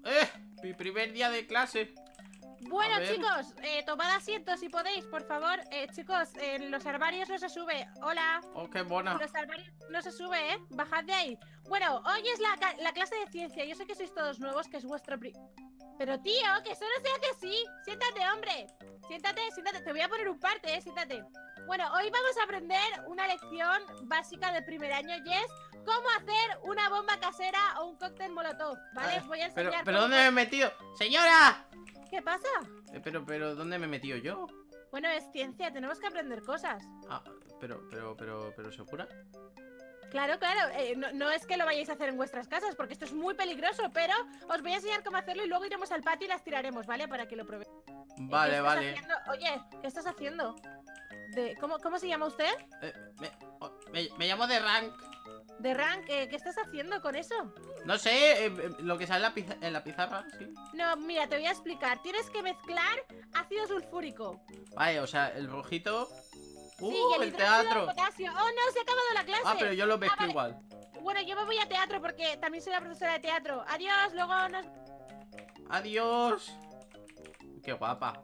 Mi primer día de clase. Bueno, A ver. chicos, tomad asiento si podéis, por favor. Chicos, en los armarios no se sube. Hola. Oh, qué buena. Los armarios no se sube, ¿eh? Bajad de ahí. Bueno, hoy es la clase de ciencia. Yo sé que sois todos nuevos, que es vuestro Pero, tío, que eso no se hace así. Siéntate, hombre. Siéntate, siéntate. Te voy a poner un parte, siéntate. Bueno, hoy vamos a aprender una lección básica de primer año y es cómo hacer una bomba casera o un cóctel molotov, ¿vale? Os voy a enseñar. Pero ¿dónde me he metido? ¡Señora! ¿Qué pasa? Pero ¿dónde me he metido yo? Bueno, es ciencia, tenemos que aprender cosas. Ah, pero ¿segura? Claro, claro, no es que lo vayáis a hacer en vuestras casas, porque esto es muy peligroso, pero os voy a enseñar cómo hacerlo y luego iremos al patio y las tiraremos, ¿vale? Para que lo probéis. Vale, vale. Oye, ¿qué estás haciendo? ¿Cómo se llama usted? Me llamo de Rank. De Rank, ¿qué estás haciendo con eso? No sé, lo que sale en la pizarra, sí. No, mira, te voy a explicar. Tienes que mezclar ácido sulfúrico. Vale, o sea, el rojito. Sí, y el el hidróxido teatro. de potasio. Oh, no, se ha acabado la clase. Ah, pero yo lo mezclo vale. igual. Bueno, yo me voy a teatro porque también soy la profesora de teatro. Adiós, luego nos... Adiós. Qué guapa.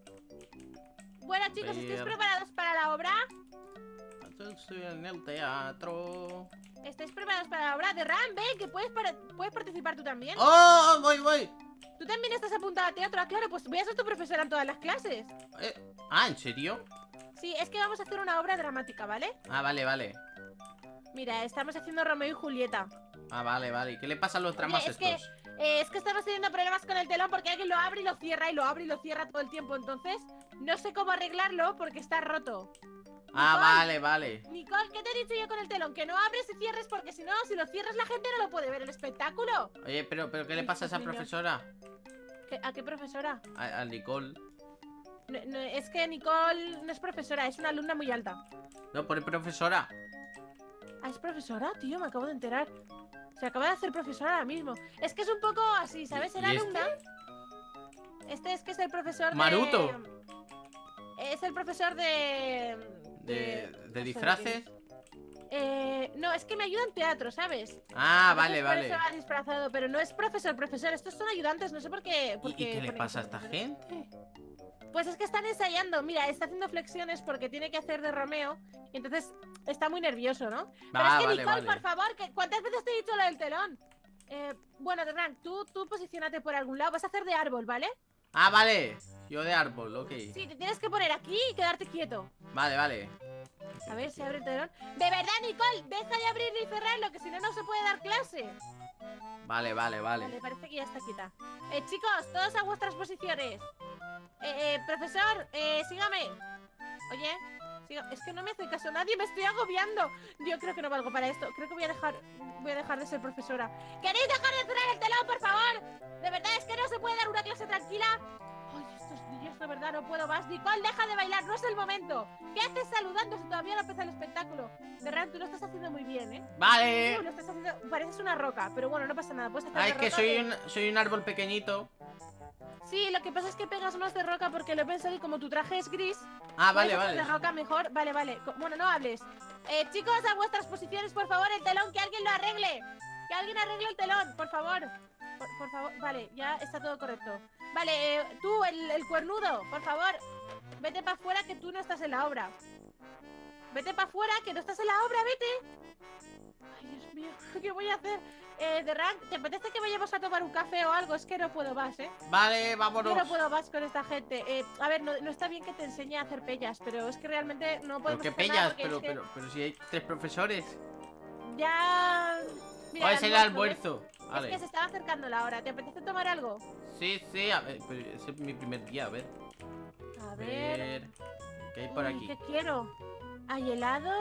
Bueno, chicos, ¿estáis preparados para la obra? Estoy en el teatro. ¿Estáis preparados para la obra? De Ram, ven, que puedes participar tú también. ¡Oh! Voy. Tú también estás apuntado a teatro, claro, pues voy a ser tu profesora en todas las clases. ¿En serio? Sí, es que vamos a hacer una obra dramática, ¿vale? Ah, vale. Mira, estamos haciendo Romeo y Julieta. Ah, vale. ¿Qué le pasa a los dramas Oye, estos? es que estamos teniendo problemas con el telón porque alguien lo abre y lo cierra y lo abre y lo cierra todo el tiempo. Entonces, no sé cómo arreglarlo porque está roto. Ah, vale. Nicole, ¿qué te he dicho yo con el telón? Que no abres y cierres porque si no, si lo cierras la gente no lo puede ver el espectáculo. Oye, pero ¿qué le pasa a esa Niños. profesora? ¿A qué profesora? A Nicole. No, es que Nicole no es profesora, es una alumna muy alta. No, pone profesora. Ah, ¿es profesora? Tío, me acabo de enterar. Se acaba de hacer profesora ahora mismo. Es que es un poco así, ¿sabes? Era ¿Y alumna. Este es que es el profesor Maruto. Es el profesor de disfraces. No, es que me ayuda en teatro, ¿sabes? Ah, Entonces, vale. por eso va disfrazado, pero no es profesor. Estos son ayudantes, no sé por qué. ¿Y qué le pasa a esta gente? Pues es que están ensayando. Mira, está haciendo flexiones porque tiene que hacer de Romeo. Y entonces está muy nervioso, ¿no? Pero es que Nicole, por favor, ¿cuántas veces te he dicho lo del telón? Bueno, Rank, tú posiciónate por algún lado. Vas a hacer de árbol, ¿vale? Ah, vale. Yo de árbol, ok. Sí, te tienes que poner aquí y quedarte quieto. Vale. A ver si abre el telón. De verdad, Nicole, deja de abrir ni cerrarlo, que si no, no se puede dar clase. Vale. Vale, parece que ya está quieta. Chicos, todos a vuestras posiciones. Profesor, sígame. Oye, es que no me hace caso nadie, me estoy agobiando. Yo creo que no valgo para esto. Creo que voy a dejar de ser profesora. ¿Queréis dejar de cerrar el telón, por favor? De verdad, es que no se puede dar una clase tranquila. Ay, estos niños, de verdad, no puedo más. Nicole, deja de bailar, no es el momento. ¿Qué haces saludando si todavía no empieza el espectáculo? Ferran, tú lo estás haciendo muy bien, ¿eh? Vale. Tú lo estás haciendo, pareces una roca, pero bueno, no pasa nada. Puedes hacer Ah, de es que roca soy un árbol pequeñito. Sí, lo que pasa es que pegas más de roca porque lo he pensado y como tu traje es gris. Ah, vale. De roca mejor. Vale. Bueno, no hables. Chicos, a vuestras posiciones, por favor, el telón, que alguien lo arregle. Que alguien arregle el telón, por favor. Por favor, vale, ya está todo correcto. Vale, tú, el cuernudo, por favor, vete para afuera que tú no estás en la obra. Vete para afuera que no estás en la obra, vete. Ay, Dios mío, ¿qué voy a hacer? De Rank, ¿te apetece que vayamos a tomar un café o algo? Es que no puedo más, ¿eh? Vale, vámonos. Yo no puedo más con esta gente. A ver, no está bien que te enseñe a hacer pellas, pero es que realmente no podemos ¿Pero qué hacer nada pellas? porque Pero si hay 3 profesores. Ya... Mira, Es el almuerzo. Vale. Es que se estaba acercando la hora. ¿Te apetece tomar algo? Sí, a ver, pero ese es mi primer día, a ver. A ver... ¿Qué hay por aquí? ¿Qué quiero? ¿Hay helado?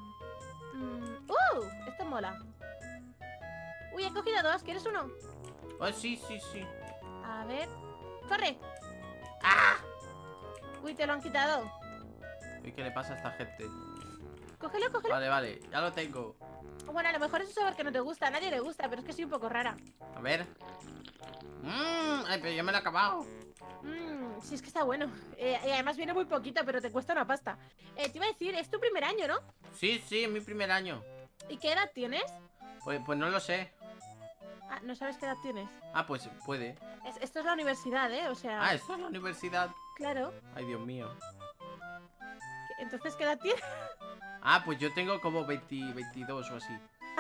Esto mola. Uy, he cogido 2. ¿Quieres uno? Oh, sí. A ver... ¡Corre! ¡Ah! Uy, te lo han quitado. Uy, ¿qué le pasa a esta gente? Cógelo. Vale, ya lo tengo. Bueno, a lo mejor es un sabor que no te gusta. A nadie le gusta, pero es que soy un poco rara. A ver. Ay, pero yo me lo he acabado. Sí, es que está bueno. Y además viene muy poquito, pero te cuesta una pasta. Te iba a decir, es tu primer año, ¿no? Sí, es mi primer año. ¿Y qué edad tienes? Pues no lo sé. Ah, ¿no sabes qué edad tienes? Ah, pues puede. Esto es la universidad, ¿eh? O sea, Ah, ¿esto es la universidad? claro. Ay, Dios mío. Entonces, ¿qué edad tienes? Ah, pues yo tengo como 20, 22 o así.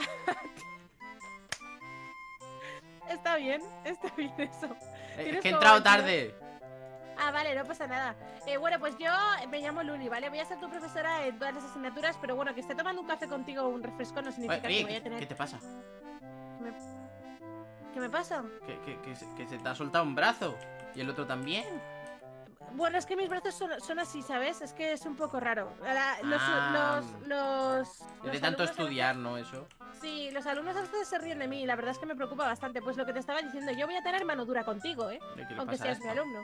Está bien eso. Es Tienes que he como entrado 22. tarde. Ah, vale, no pasa nada. Bueno, pues yo me llamo Luli, ¿vale? Voy a ser tu profesora en todas las asignaturas, pero bueno, que esté tomando un café contigo o un refresco no significa que Oye, voy a tener... ¿qué te pasa? ¿Qué me pasa? Que se te ha soltado un brazo. Y el otro también. Bueno, es que mis brazos son así, ¿sabes? Es que es un poco raro. Es de Los tanto alumnos estudiar, ¿no? Eso. Sí, los alumnos a veces se ríen de mí y la verdad es que me preocupa bastante. Pues lo que te estaba diciendo, yo voy a tener mano dura contigo, ¿eh? ¿Qué le Aunque pasa a seas mi esto? alumno.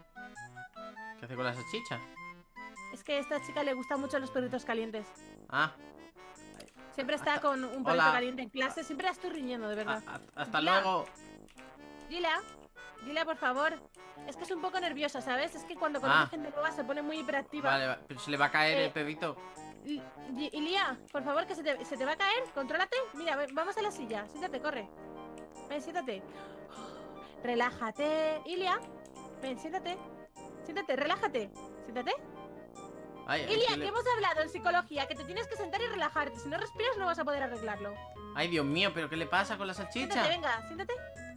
¿Qué hace con la salchicha? Es que a esta chica le gustan mucho los perritos calientes. Ah, Siempre está con un perrito Hola. caliente en clase. Siempre la estoy riñendo, de verdad. hasta Gila. luego. Gila, por favor. Es que es un poco nerviosa, ¿sabes? Es que cuando conoce gente nueva se pone muy hiperactiva. Vale, pero se le va a caer Eh, el perrito. Ilia, por favor, que se te va a caer. Contrólate. Mira, vamos a la silla. Siéntate, corre. Ven, siéntate. Relájate. Ilia, ven, siéntate. Siéntate, relájate. Siéntate. Ay, Ilia, que hemos hablado en psicología, que te tienes que sentar y relajarte. Si no respiras no vas a poder arreglarlo. Ay, Dios mío, ¿pero qué le pasa con la salchicha? Siéntate, venga, siéntate.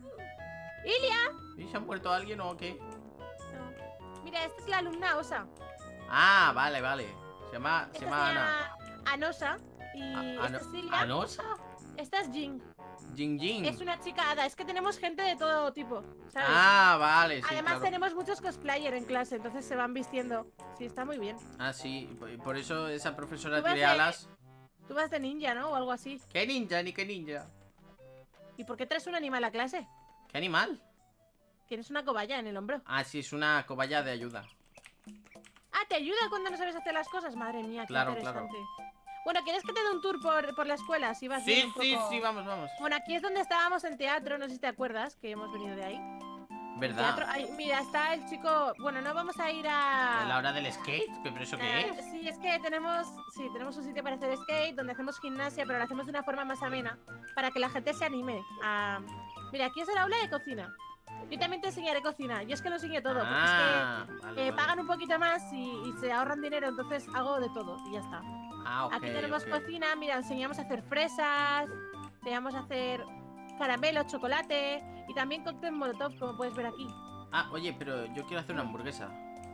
Ilia. ¿Y se ha muerto alguien o qué? No. Mira, esta es la alumna Osa. Ah, vale. Se llama Esta se Ana. llama Anosa. Y esta es Ilia. ¿Anosa? Esta es Jing. Jing. Es una chica hada. Es que tenemos gente de todo tipo, ¿sabes? Ah, vale, sí, Además claro. tenemos muchos cosplayer en clase, entonces se van vistiendo. Sí, está muy bien. Ah, sí, por eso esa profesora Tú vas tiene de- alas. Tú vas de ninja, ¿no? O algo así. ¿Qué ninja ni qué ninja? ¿Y por qué traes un animal a clase? ¿Qué animal? Tienes una cobaya en el hombro. Ah, sí, es una cobaya de ayuda. Ah, ¿te ayuda cuando no sabes hacer las cosas? Madre mía, qué Claro, interesante. Bueno, ¿quieres que te dé un tour por la escuela? Si vas bien Sí, un poco... sí, vamos. Bueno, aquí es donde estábamos en teatro, no sé si te acuerdas, que hemos venido de ahí. ¿Verdad? Teatro, ay, mira, está el chico... Bueno, no vamos a ir a... ¿La hora del skate? ¿Pero eso qué es? Sí, es que tenemos un sitio para hacer skate, donde hacemos gimnasia, pero lo hacemos de una forma más amena, para que la gente se anime a... Mira, aquí es el aula de cocina. Yo también te enseñaré cocina, yo es que lo enseño todo, porque Ah, es que vale. pagan un poquito más y se ahorran dinero, entonces hago de todo y ya está. Ah, ok, Aquí tenemos ok. cocina, mira, enseñamos a hacer fresas, enseñamos a hacer caramelo, chocolate y también cóctel molotov, como puedes ver aquí. Ah, oye, pero yo quiero hacer una hamburguesa.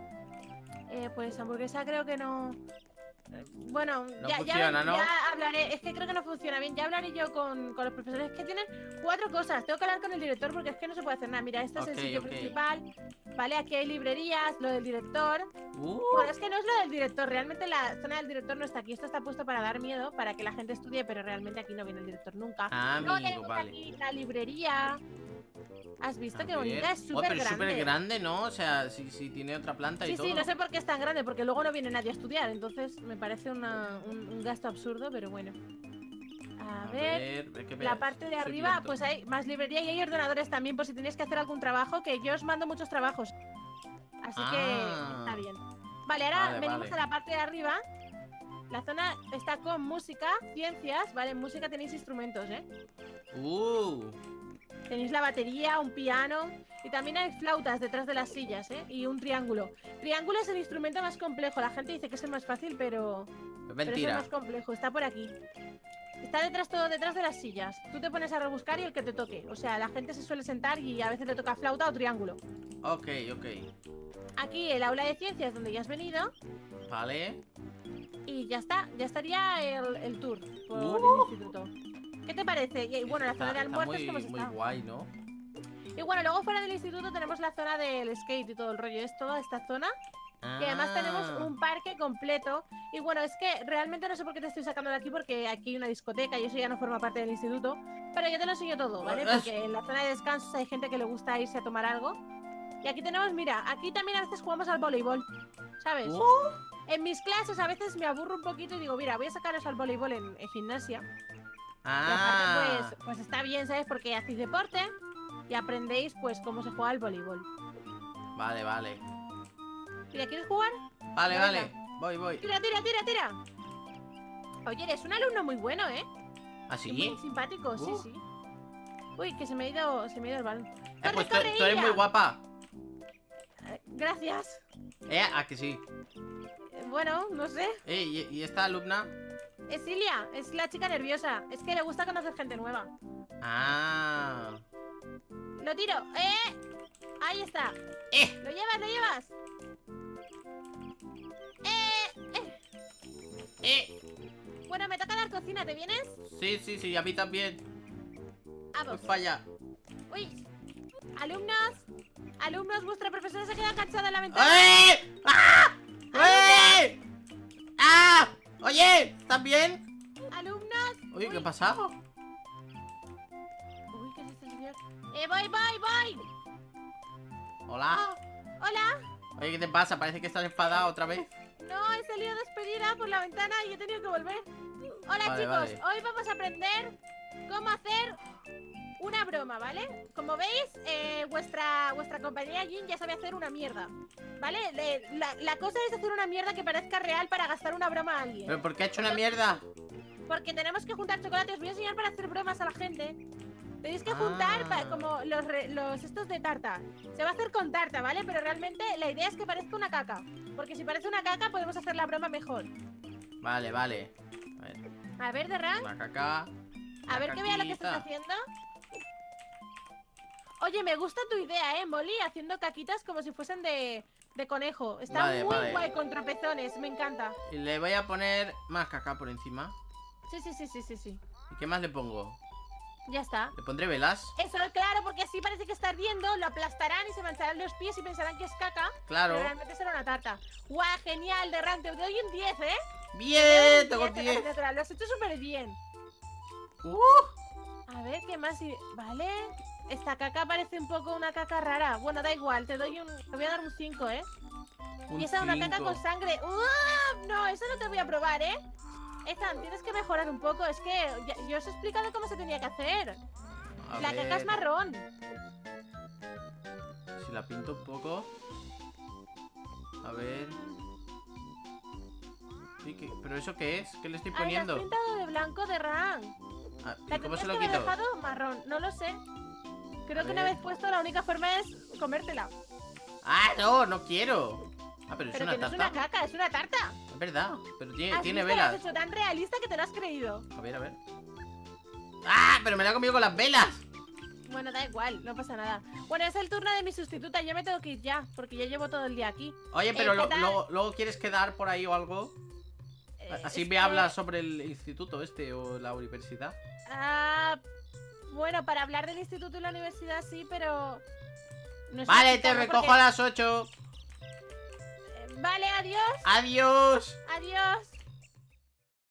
Pues hamburguesa creo que no... Bueno, No ya funciona, ¿no? ya hablaré, es que creo que no funciona bien. Ya hablaré yo con los profesores que tienen 4 cosas. Tengo que hablar con el director porque es que no se puede hacer nada. Mira, este es el Ok, sitio ok. principal. Vale, aquí hay librerías, lo del director. Uh, Bueno, es que no es lo del director, realmente la zona del director no está aquí. Esto está puesto para dar miedo, para que la gente estudie, pero realmente aquí no viene el director nunca. Luego amigo, tenemos vale. aquí la librería. ¿Has visto A qué bonita? ver. Es Oh, súper pero es grande. súper grande, ¿no? O sea, si tiene otra planta y Sí, todo. sí, no sé por qué es tan grande, porque luego no viene nadie a estudiar, entonces me parece un gasto absurdo, pero bueno. A ver, ¿qué la ves? parte de Soy arriba, lento. pues hay más librería y hay ordenadores también por si tenéis que hacer algún trabajo, que yo os mando muchos trabajos. Así que Ah. está bien. Vale, ahora Vale, venimos vale. a la parte de arriba. La zona está con música, ciencias, ¿vale? En música tenéis instrumentos, ¿eh? Tenéis la batería, un piano y también hay flautas detrás de las sillas, ¿eh? Y un triángulo. Triángulo es el instrumento más complejo. La gente dice que es el más fácil, pero Es es el mentira. más complejo. Está por aquí. Está detrás, todo detrás de las sillas. Tú te pones a rebuscar y el que te toque. O sea, la gente se suele sentar y a veces te toca flauta o triángulo. Ok. Aquí el aula de ciencias donde ya has venido Vale. y ya está. Ya estaría el tour por el instituto. ¿Qué te parece? Y bueno, la zona de almuerzos que hemos muy estado. guay, ¿no? Y bueno, luego fuera del instituto tenemos la zona del skate y todo el rollo. Es toda esta zona. Y además tenemos un parque completo. Y bueno, es que realmente no sé por qué te estoy sacando de aquí, porque aquí hay una discoteca y eso ya no forma parte del instituto. Pero yo te lo enseño todo, ¿vale? Porque en la zona de descansos hay gente que le gusta irse a tomar algo. Y aquí tenemos, mira, aquí también a veces jugamos al voleibol, ¿sabes? En mis clases a veces me aburro un poquito y digo, mira, voy a sacaros al voleibol en gimnasia. Y aparte, pues está bien, ¿sabes? Porque hacéis deporte y aprendéis, pues, cómo se juega el voleibol. Vale. Mira, ¿quieres jugar? Vale. Voy. Tira. Oye, eres un alumno muy bueno, ¿eh? ¿Ah, Y muy sí? simpático, sí. Uy, que se me ha ido el balón. Pues ¡Corre, tú eres Ilia! muy guapa. Gracias. ¿A que sí? Bueno, no sé. ¿Y esta alumna? Es Ilia, es la chica nerviosa. Es que le gusta conocer gente nueva. Ah. Lo tiro. Ahí está. ¿Lo llevas, lo llevas? Bueno, me toca la cocina, ¿te vienes? Sí, a mí también. Vamos. Falla. Uy. Alumnos, vuestra profesora se queda enganchada en la ventana. ¡Eh! ¡Ah! ¡Eh! ¡Ah! Oye, ¿estás bien? Alumnos. Oye, ¿qué ha pasado? Uy, ¿qué es este señor? Voy. ¿Hola? Hola. Oye, ¿qué te pasa? Parece que estás enfadado otra vez. No, he salido despedida por la ventana y he tenido que volver. Hola, Vale, chicos, vale. hoy vamos a aprender cómo hacer una broma, ¿vale? Como veis, vuestra compañera Jin ya sabe hacer una mierda, ¿vale? La cosa es hacer una mierda que parezca real para gastar una broma a alguien. ¿Pero por qué ha hecho una mierda? Porque tenemos que juntar chocolates. Os voy a enseñar para hacer bromas a la gente. Tenéis que juntar como los estos de tarta. Se va a hacer con tarta, ¿vale? Pero realmente la idea es que parezca una caca. Porque si parece una caca podemos hacer la broma mejor. Vale. A ver, Derran. Una caca. A ver que vea lo que estás haciendo. Oye, me gusta tu idea, Molly, haciendo caquitas como si fuesen de conejo. Está muy guay con tropezones, me encanta. Y le voy a poner más caca por encima. Sí. ¿Y qué más le pongo? Ya está. ¿Le pondré velas? Eso, claro, porque así parece que está ardiendo. Lo aplastarán y se mancharán los pies y pensarán que es caca. Claro. Pero realmente será una tarta. ¡Guau! Genial, Derran, te doy un 10, ¿eh? Bien, tengo 10. Lo has hecho súper bien. A ver, ¿qué más? Vale. Esta caca parece un poco una caca rara. Bueno, da igual, te voy a dar un 5, ¿eh? Y esa es una caca con sangre. No, eso no te voy a probar, ¿eh? Ethan, tienes que mejorar un poco. Es que yo os he explicado cómo se tenía que hacer. La caca es marrón. Si la pinto un poco. A ver. ¿Pero eso qué es? ¿Qué le estoy poniendo? Ay, la has pintado de blanco, de Ran. ¿Y cómo se lo quito? quito? Dejado marrón, no lo sé. Creo que una vez puesto la única forma es comértela. No quiero. Pero es Pero una que no tarta. es una caca, es una tarta. Es verdad, pero tiene Lo has velas. hecho tan realista que te lo has creído. A ver. Pero me la he comido con las velas. Bueno, da igual, no pasa nada. Bueno, es el turno de mi sustituta, yo me tengo que ir ya, porque ya llevo todo el día aquí. Oye, pero ¿qué tal? luego quieres quedar por ahí o algo. Así es me que- hablas sobre el instituto o la universidad. Bueno, para hablar del instituto y la universidad sí, pero... no es Vale, una te cita, ¿no? recojo Porque- a las 8. Vale, adiós. Adiós. Adiós.